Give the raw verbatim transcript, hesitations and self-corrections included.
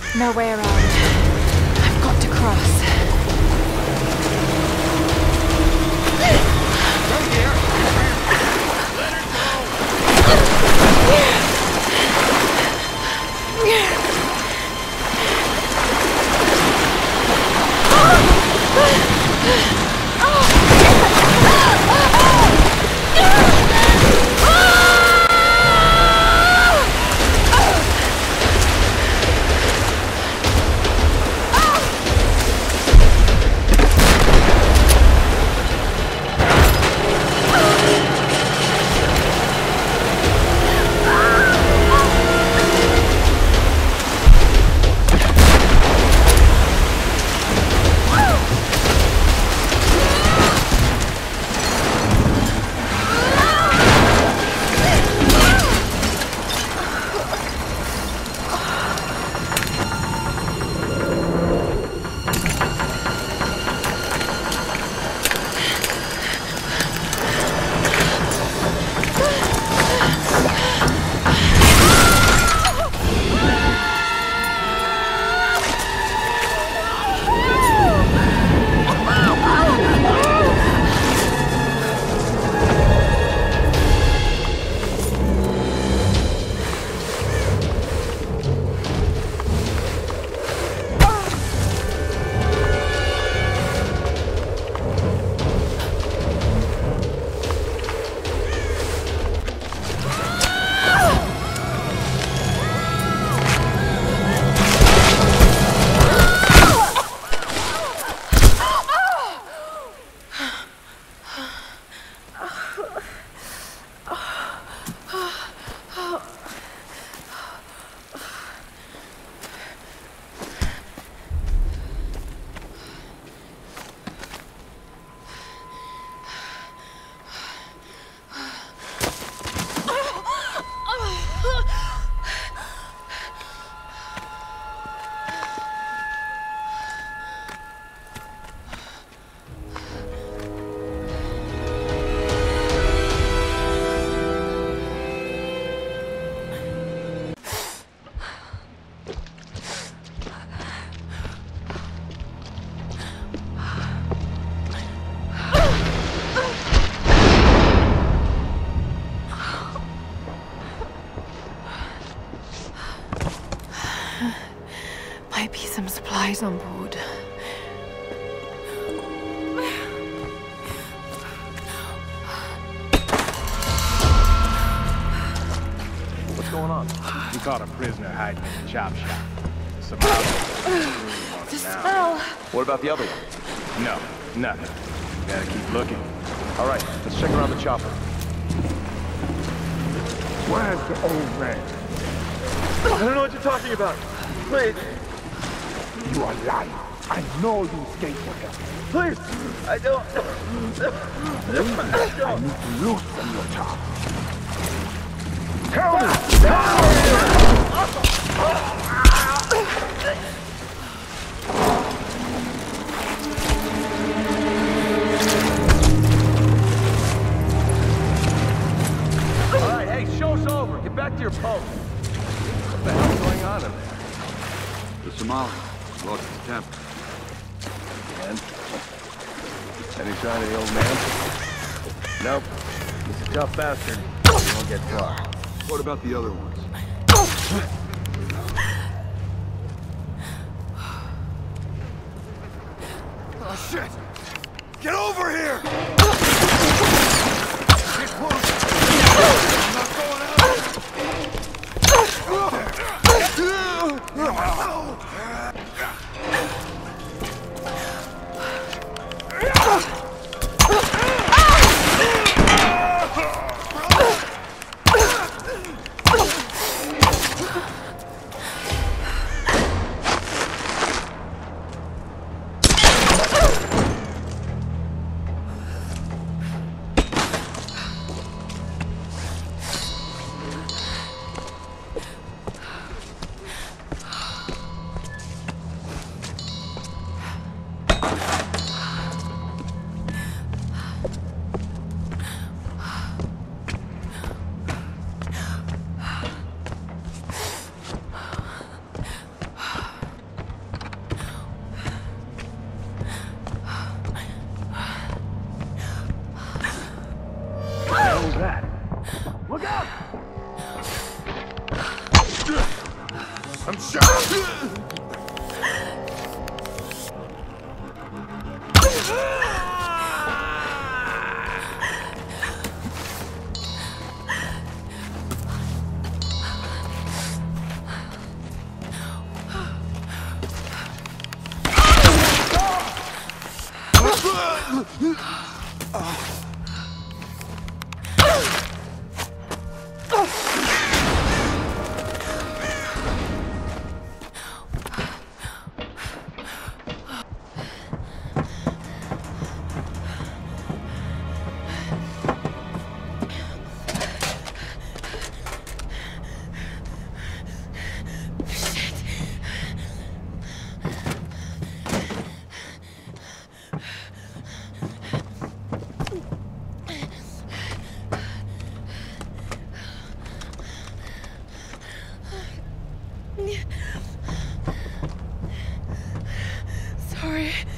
No way around. I've got to cross. Right here! Let her go! Might be some supplies on board. What's going on? We caught a prisoner hiding in the chop shop. Some outfit. The smell! What about the other one? No, nothing. Gotta keep looking. All right, let's check around the chopper. Where's the old man? I don't know what you're talking about. Please, You are lying. I know you escaped with him. please, I don't. I need to loosen your tongue. Tell me! All right, hey, show's over. Get back to your post. What the hell's going on in there? The Somali lost his temper. And? Any sign of the old man? Nope. He's a tough bastard. He won't get far. What about the other ones? Oh, shit! Get over here! Get close! I'm not going out! I'm shot! Sorry.